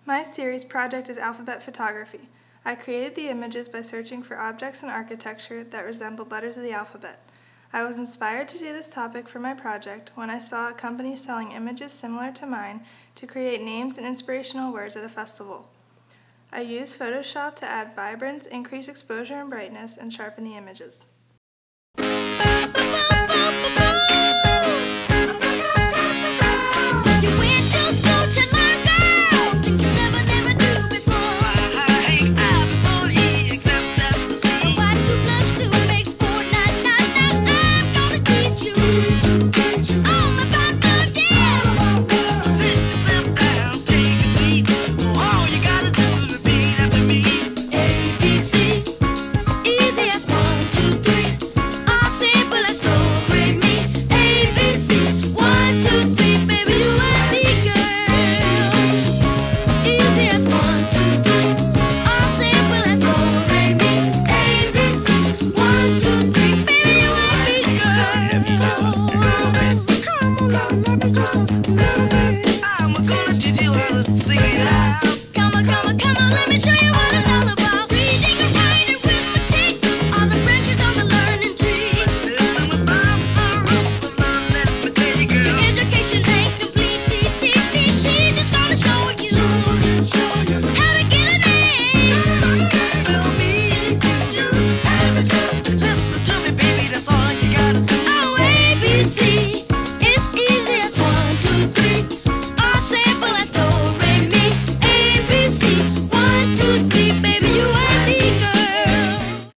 My series project is alphabet photography. I created the images by searching for objects in architecture that resembled letters of the alphabet. I was inspired to do this topic for my project when I saw a company selling images similar to mine to create names and inspirational words at a festival. I used Photoshop to add vibrance, increase exposure and brightness, and sharpen the images. Let me just